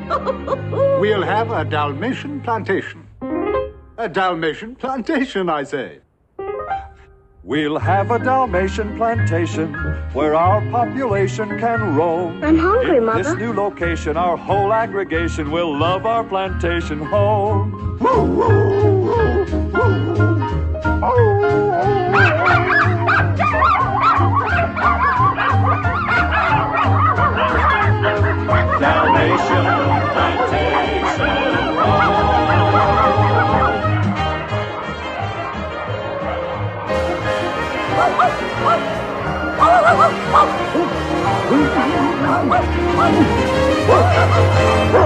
We'll have a Dalmatian plantation. A Dalmatian plantation, I say. We'll have a Dalmatian plantation where our population can roam. I'm hungry, In Mother. this new location, our whole aggregation will love our plantation home. Dalmatian plantation home. Oh,